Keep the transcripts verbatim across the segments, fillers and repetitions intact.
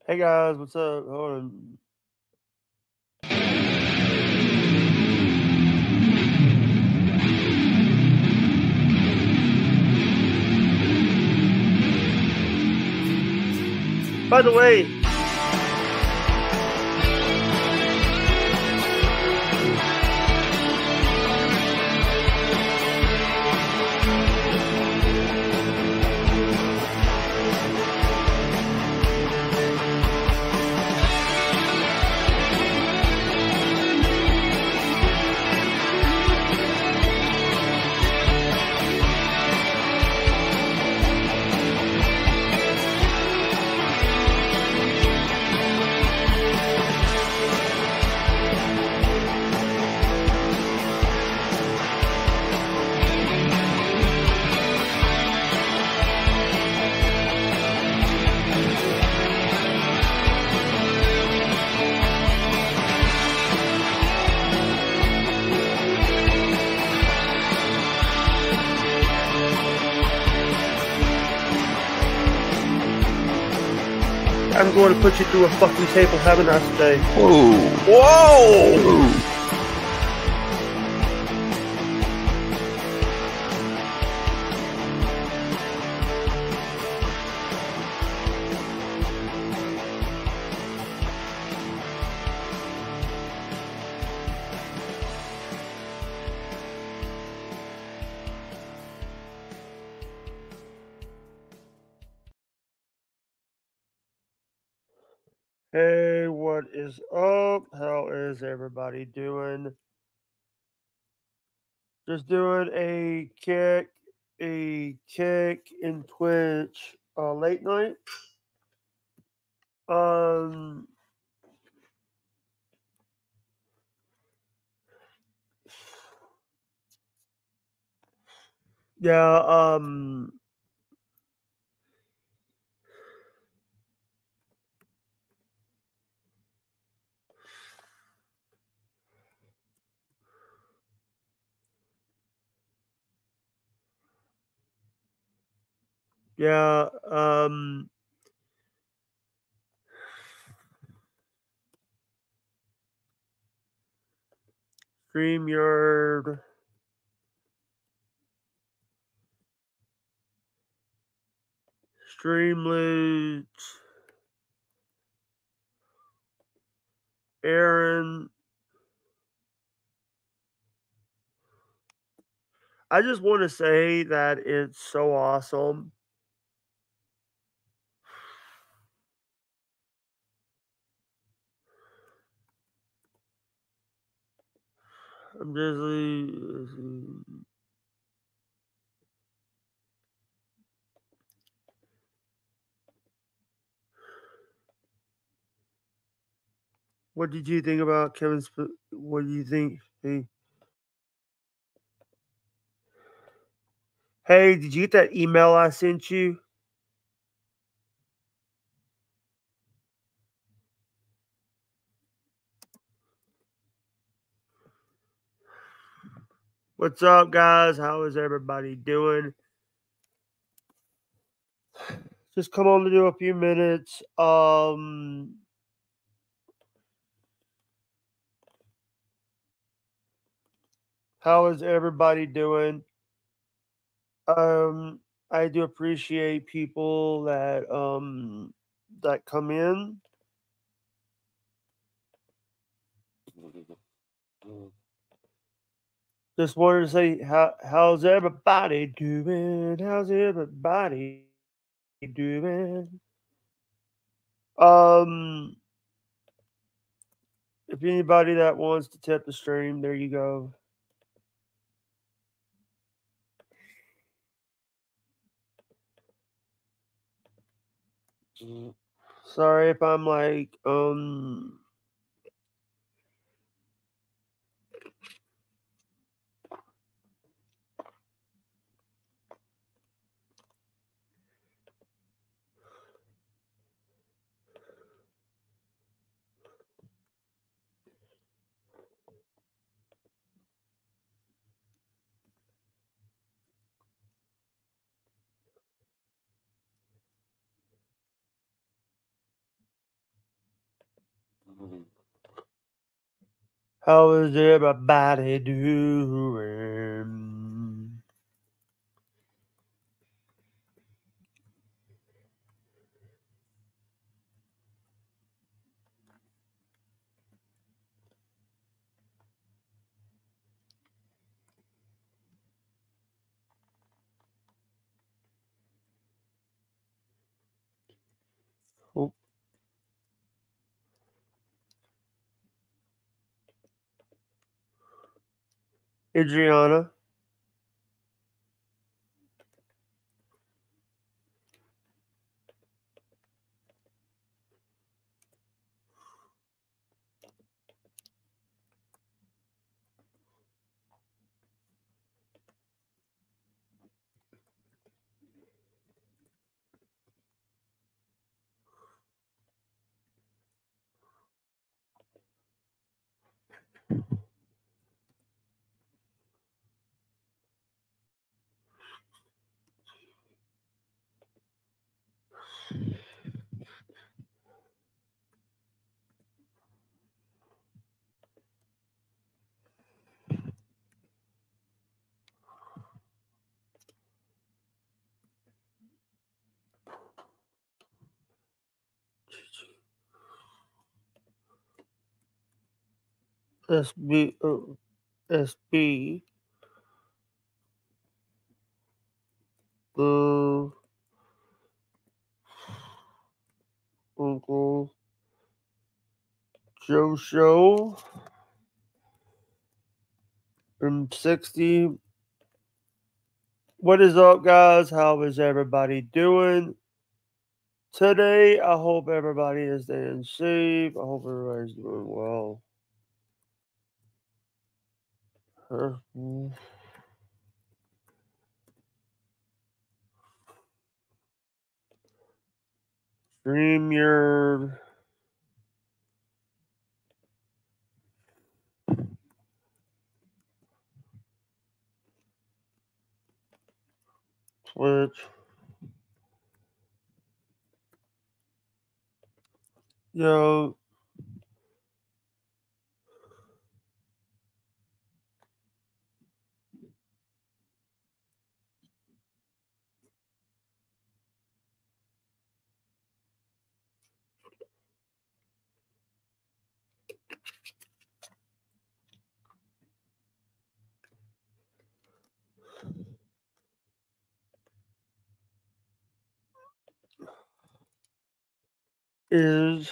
Hey guys, what's up? Hold on. By the way, I'm going to put you through a fucking table. Have a nice day. Whoa. Whoa! Whoa. Hey, what is up? How is everybody doing? Just doing a kick, a kick in Twitch uh, late night. Um, yeah, um, yeah, um, StreamYard. Streamlit, Aaron. I just want to say that it's so awesome. I'm just like, what did you think about Kevin? Sp- what do you think? Hey, hey, did you get that email I sent you? What's up, guys? How is everybody doing? Just come on to do a few minutes. Um, how is everybody doing? Um, I do appreciate people that um that come in. Just wanted to say how how's everybody doing? How's everybody doing? Um, if anybody that wants to tip the stream, there you go. Sorry if I'm like um How is everybody doing? Oh, Adriana. S B uh, S B uh, Uncle Joe Show. I'm sixty. What is up, guys? How is everybody doing today? I hope everybody is staying safe. I hope everybody's doing well. Huh? StreamYard. Twitch. Yo. Is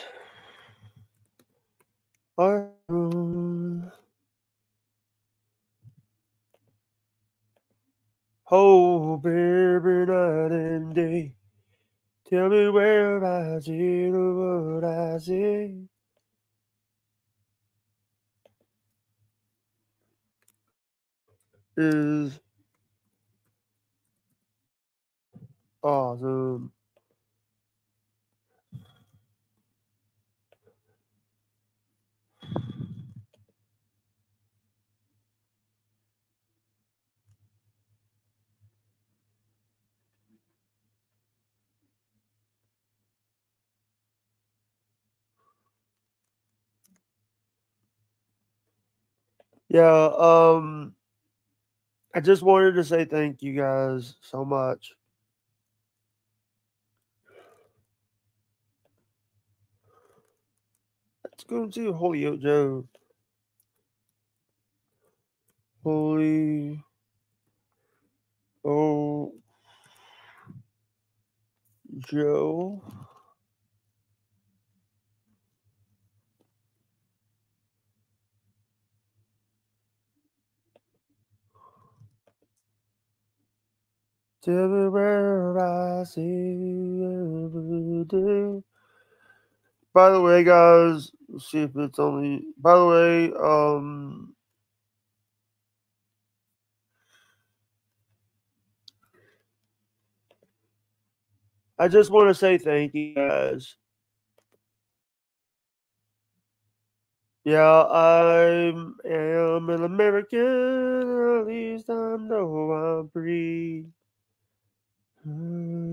our hope every night and day. Tell me where I see what I see. Is awesome. Yeah, um, I just wanted to say thank you guys so much. Let's go to Holy Oak Joe. Holy Oak Joe. Tell me where I see every day. By the way, guys, let's see if it's only. By the way, um, I just want to say thank you guys. Yeah, I'm am an American. At least I know I'm free.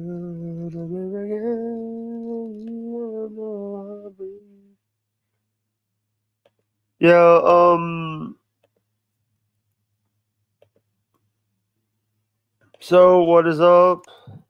An American, I know I'm free. Yeah, um so what is up?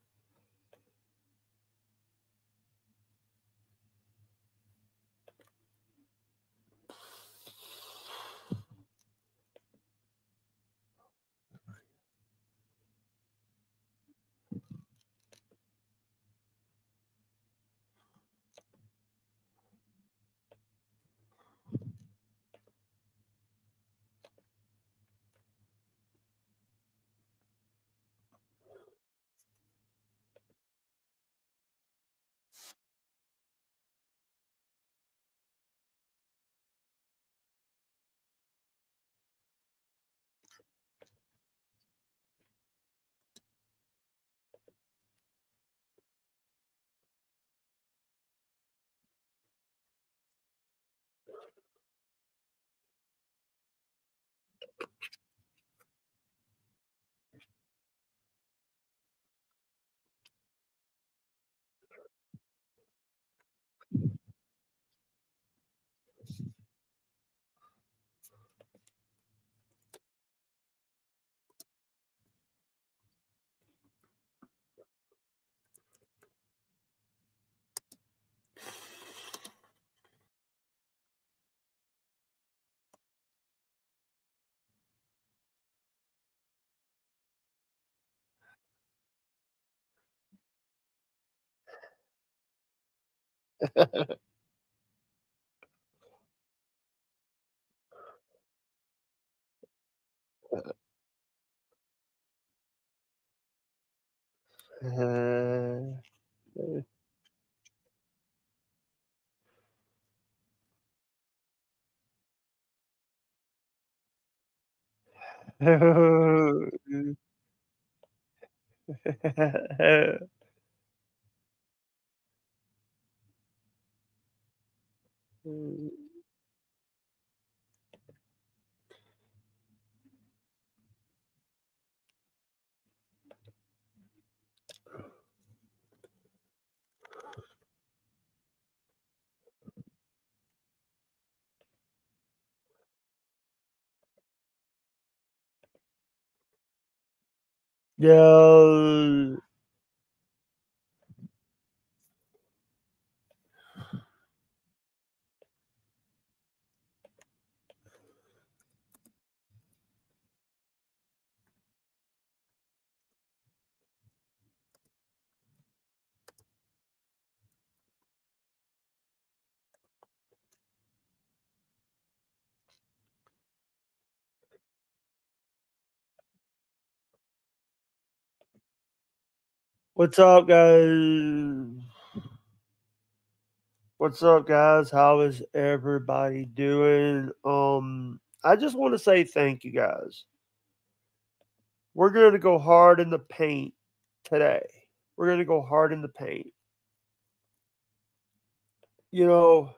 Uh, yeah. What's up, guys? What's up, guys? How is everybody doing? Um, I just want to say thank you, guys. We're going to go hard in the paint today. We're going to go hard in the paint. You know,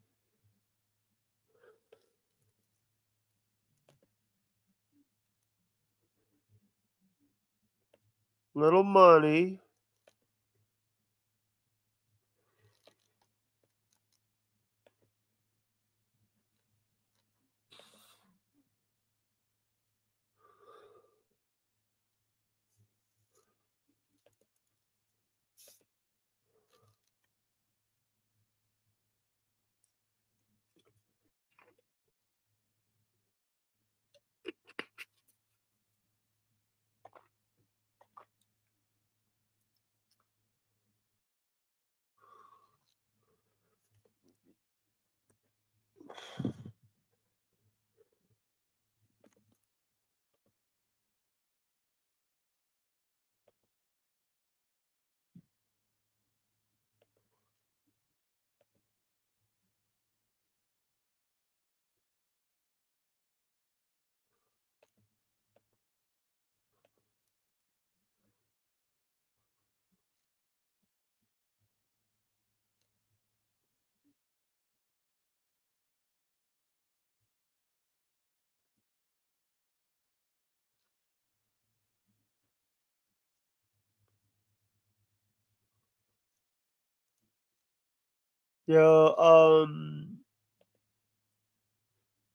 little money. Yeah, um,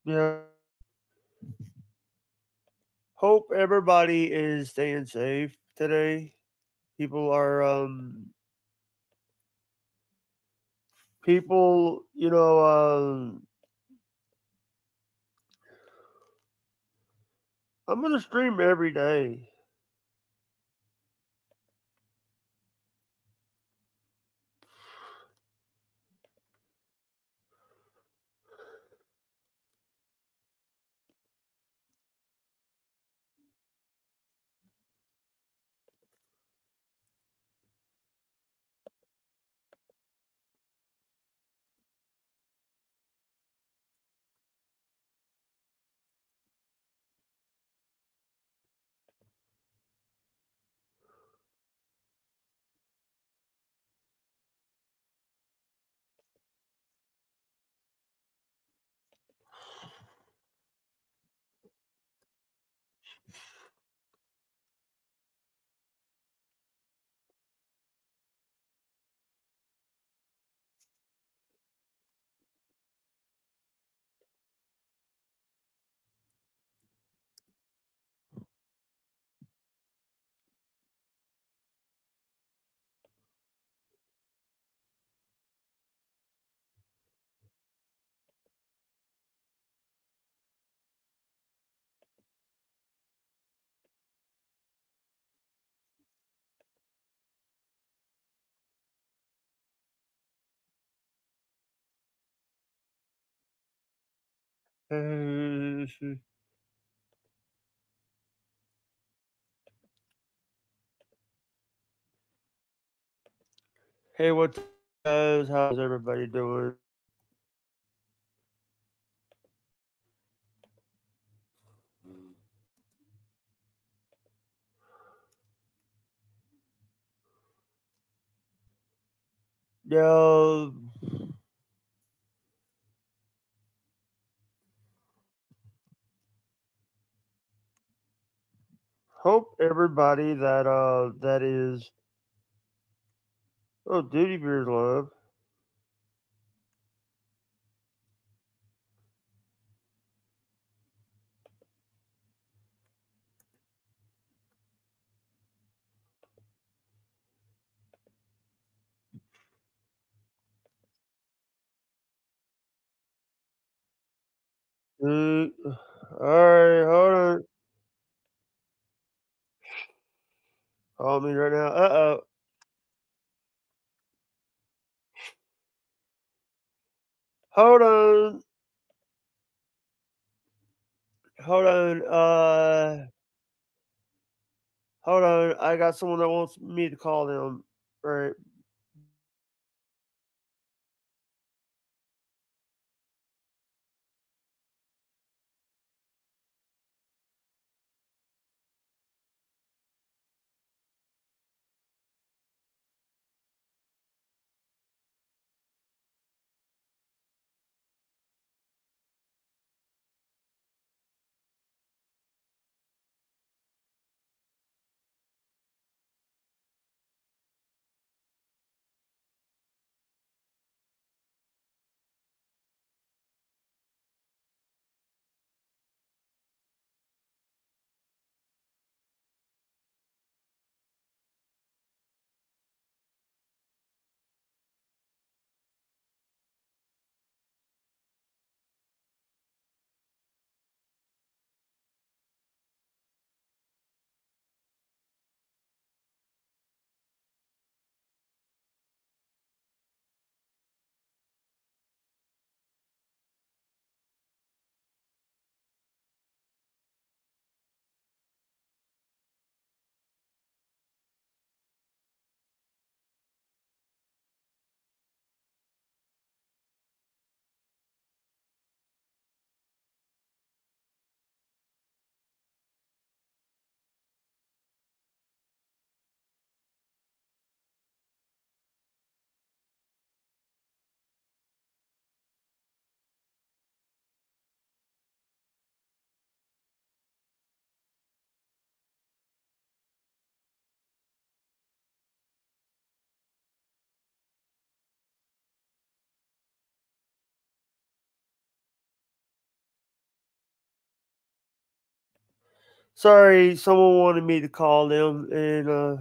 Yeah. Hope everybody is staying safe today. People are um people, you know, um I'm gonna stream every day. Uh, hey, what's up, guys? How's everybody doing? Yeah, hope everybody that uh that is oh Duty Beers love. Uh, Alright, hold on. Call me right now. Uh oh. Hold on. Hold on. Uh hold on. I got someone that wants me to call them. Right. Sorry, someone wanted me to call them, and uh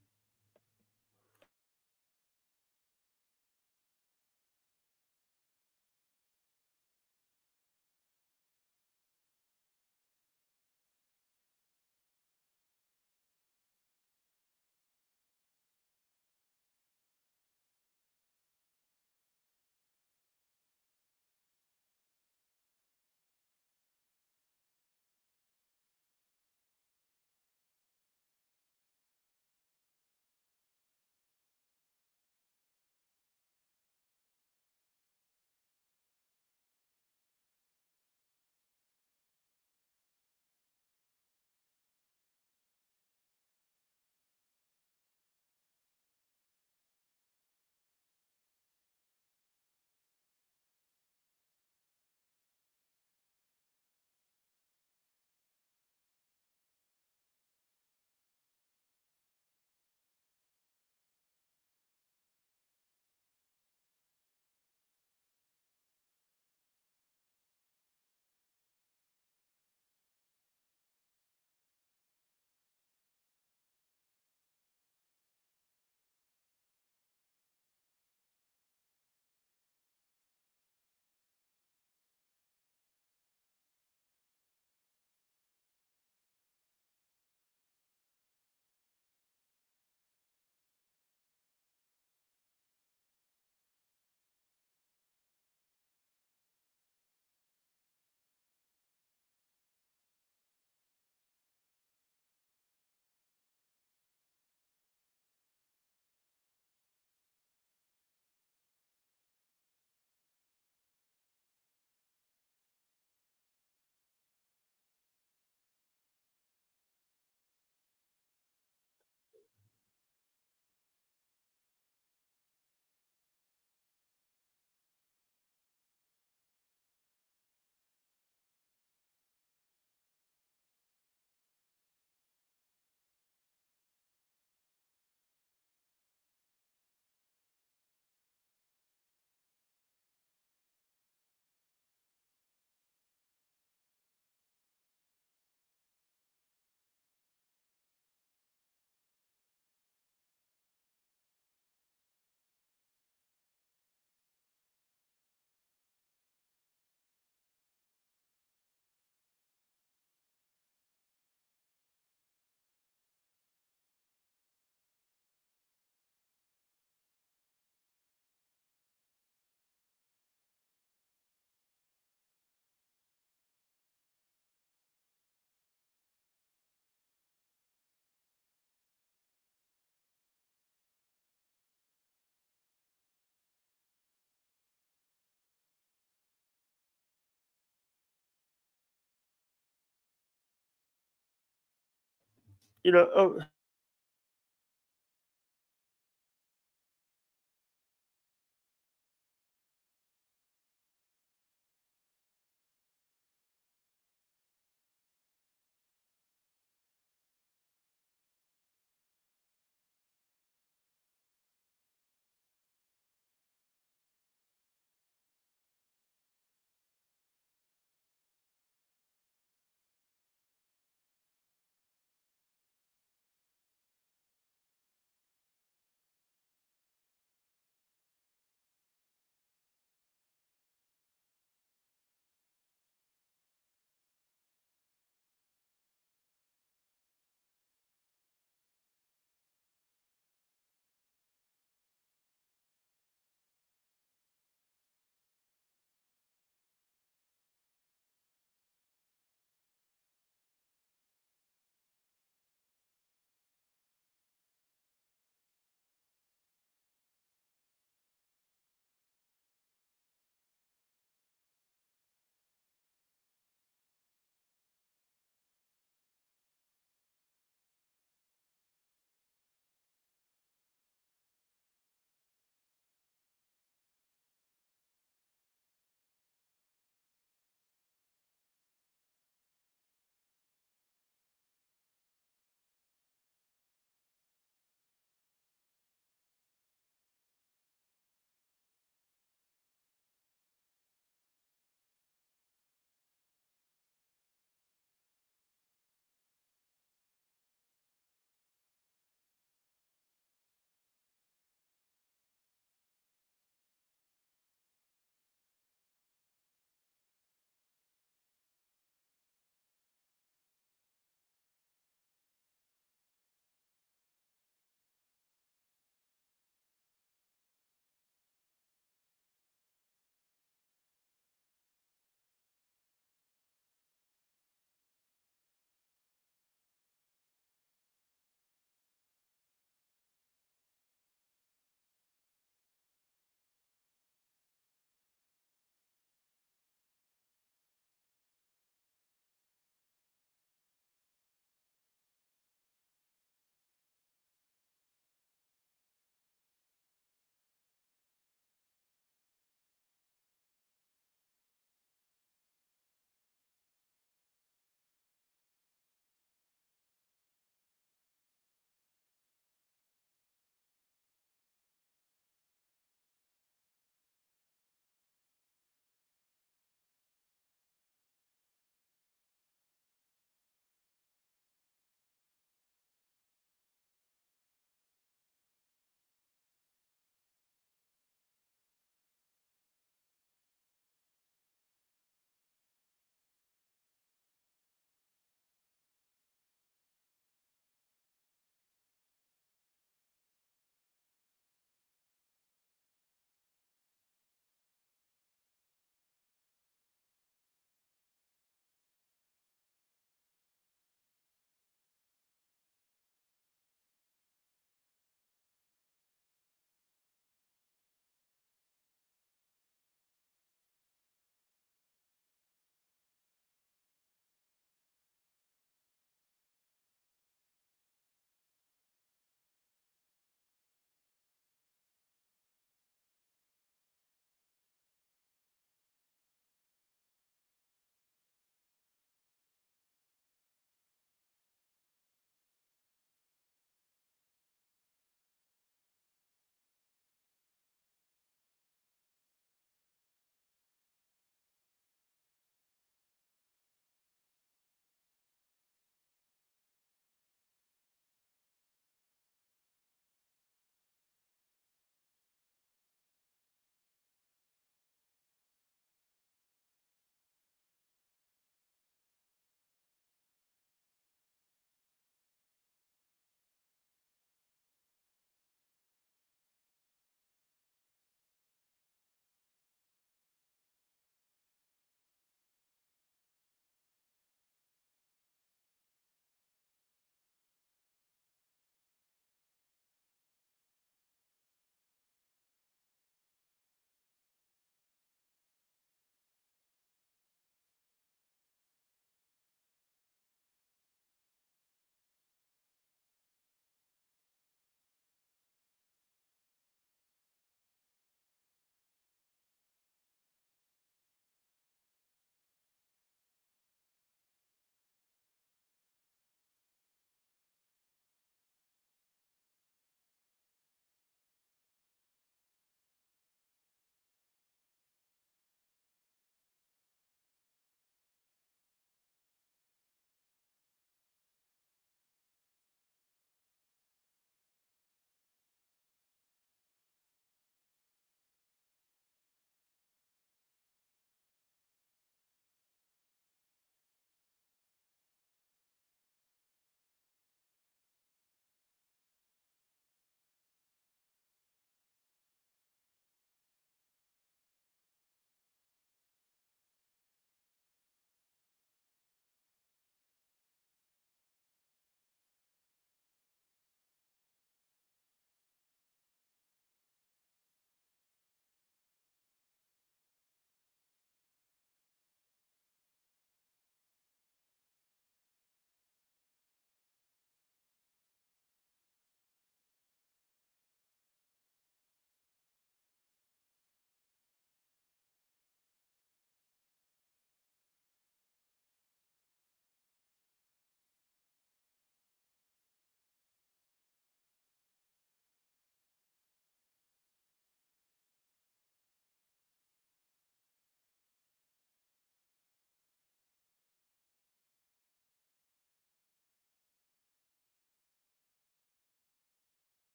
you know, oh,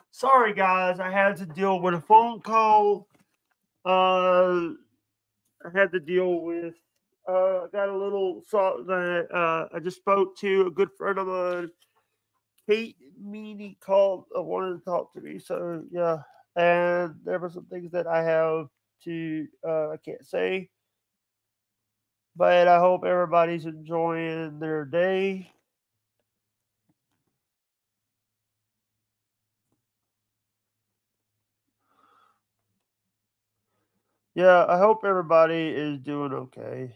Sorry, guys. I had to deal with a phone call. Uh, I had to deal with. Uh, I got a little salt that uh, I just spoke to a good friend of mine. Kate Meany called, uh, wanted to talk to me. So yeah, and there were some things that I have to uh, I can't say, but I hope everybody's enjoying their day. Yeah, I hope everybody is doing okay.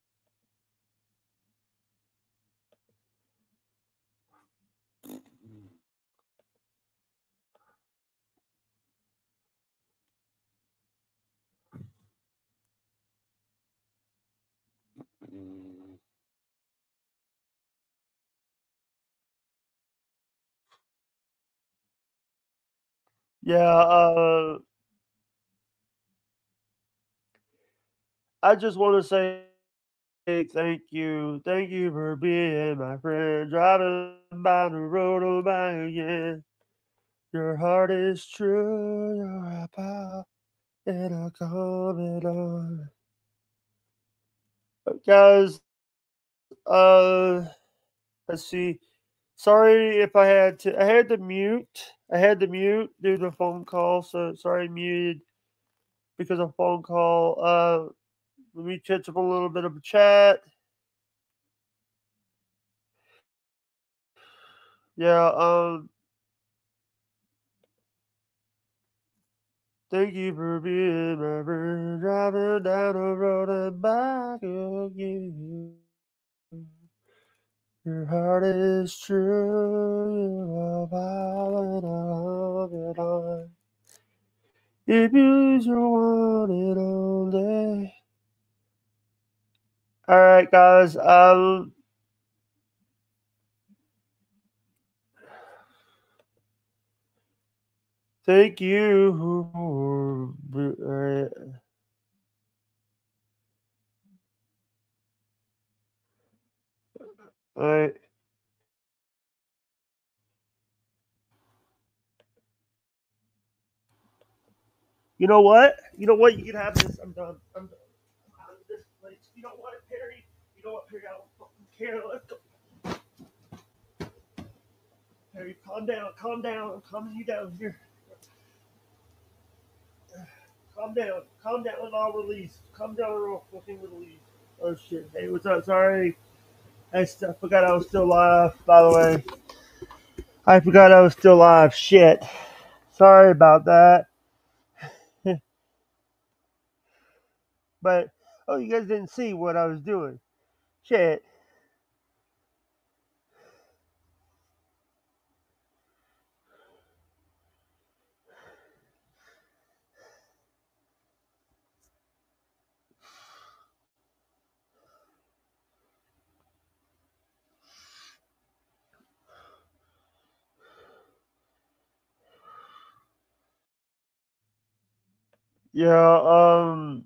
Yeah, uh, I just want to say thank you. Thank you for being my friend. Driving by the road of my again. Your heart is true. You're a pal and a confidant. Guys, uh, let's see. Sorry if I had to. I had to mute. I had to mute due to a phone call. So sorry, muted because of phone call. Uh, let me catch up a little bit of a chat. Yeah. Um. Thank you for being my friend. Driving down the road and back again. Your heart is true. You are violent. I love it on. If you just want it all day. All right, guys. Um. Thank you for. Uh, all right. You know what? You know what? You can have this. I'm done. I'm done. I'm out of this place. You know what, Perry? You know what, Perry? I don't fucking care. Let's go. Perry, calm down. Calm down. I'm calming you down here. Calm down. Calm down and I'll release. Calm down and I'll fucking release. Oh shit. Hey, what's up? Sorry. I st- forgot I was still live, by the way. I forgot I was still live. Shit. Sorry about that. But, oh, you guys didn't see what I was doing. Shit. Yeah, um.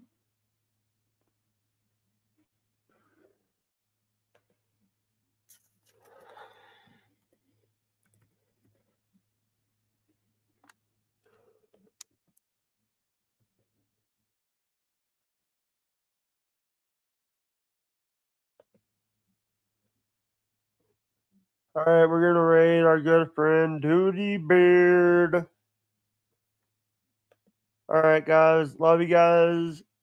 Alright, we're gonna raid our good friend Duty Beard. Alright, guys. Love you guys.